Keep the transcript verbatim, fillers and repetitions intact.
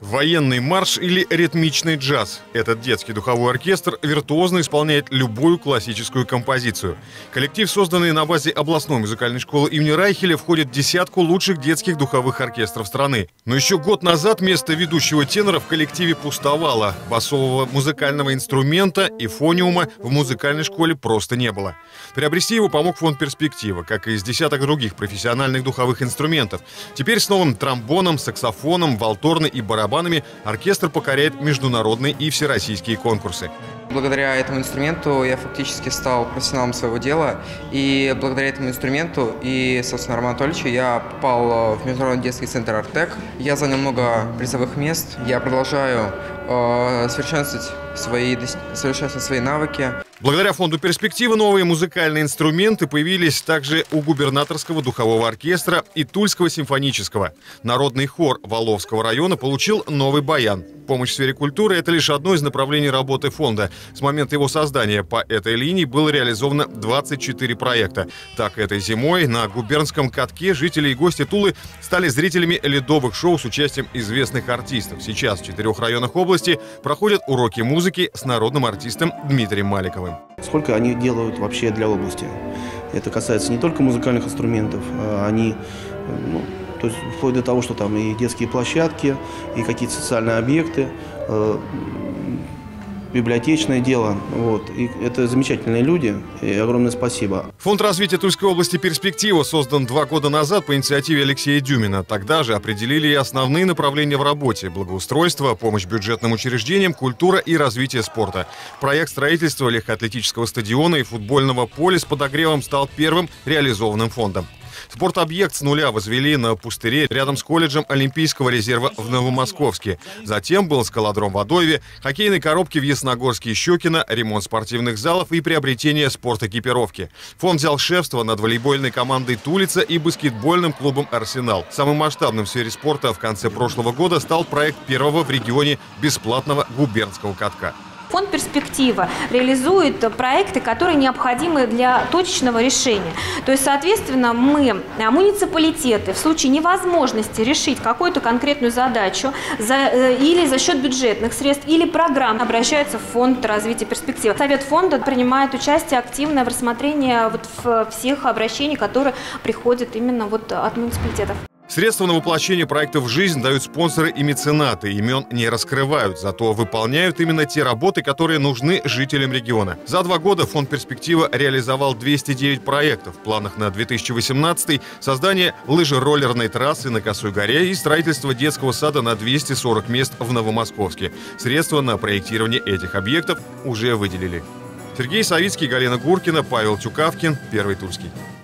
Военный марш или ритмичный джаз. Этот детский духовой оркестр виртуозно исполняет любую классическую композицию. Коллектив, созданный на базе областной музыкальной школы имени Райхеля, входит в десятку лучших детских духовых оркестров страны. Но еще год назад место ведущего тенора в коллективе пустовало. Басового музыкального инструмента и фониума в музыкальной школе просто не было. Приобрести его помог фонд «Перспектива», как и из десяток других профессиональных духовых инструментов. Теперь с новым тромбоном, саксофоном, валторной и барабанами оркестр покоряет международные и всероссийские конкурсы. Благодаря этому инструменту я фактически стал профессионалом своего дела. И благодаря этому инструменту и, собственно, Роману Анатольевичу я попал в Международный детский центр «Артек». Я занял много призовых мест. Я продолжаю э, совершенствовать свои, совершенствовать свои навыки. Благодаря фонду «Перспектива» новые музыкальные инструменты появились также у губернаторского духового оркестра и Тульского симфонического. Народный хор Воловского района получил новый баян. Помощь в сфере культуры – это лишь одно из направлений работы фонда. С момента его создания по этой линии было реализовано двадцать четыре проекта. Так, этой зимой на губернском катке жители и гости Тулы стали зрителями ледовых шоу с участием известных артистов. Сейчас в четырех районах области проходят уроки музыки с народным артистом Дмитрием Маликовым. Сколько они делают вообще для области? Это касается не только музыкальных инструментов, а они, ну, то есть вплоть до того, что там и детские площадки, и какие-то социальные объекты, э, библиотечное дело. Вот. И это замечательные люди, и огромное спасибо. Фонд развития Тульской области «Перспектива» создан два года назад по инициативе Алексея Дюмина. Тогда же определили и основные направления в работе: благоустройство, помощь бюджетным учреждениям, культура и развитие спорта. Проект строительства легкоатлетического стадиона и футбольного поля с подогревом стал первым реализованным фондом. Спортобъект с нуля возвели на пустыре рядом с колледжем Олимпийского резерва в Новомосковске. Затем был скалодром в Адоеве, хоккейные коробки в Ясногорске и Щекино, ремонт спортивных залов и приобретение спортэкипировки. Фонд взял шефство над волейбольной командой «Тулица» и баскетбольным клубом «Арсенал». Самым масштабным в сфере спорта в конце прошлого года стал проект первого в регионе бесплатного губернского катка. Фонд «Перспектива» реализует проекты, которые необходимы для точечного решения. То есть, соответственно, мы, муниципалитеты, в случае невозможности решить какую-то конкретную задачу за, или за счет бюджетных средств, или программ, обращаются в Фонд развития «Перспектива». Совет фонда принимает участие активно в рассмотрении вот всех обращений, которые приходят именно вот от муниципалитетов. Средства на воплощение проектов в жизнь дают спонсоры и меценаты. Имен не раскрывают, зато выполняют именно те работы, которые нужны жителям региона. За два года фонд «Перспектива» реализовал двести девять проектов. В планах на две тысячи восемнадцатый создание лыжероллерной трассы на Косой горе и строительство детского сада на двести сорок мест в Новомосковске. Средства на проектирование этих объектов уже выделили. Сергей Савицкий, Галина Гуркина, Павел Тюкавкин, Первый Тульский.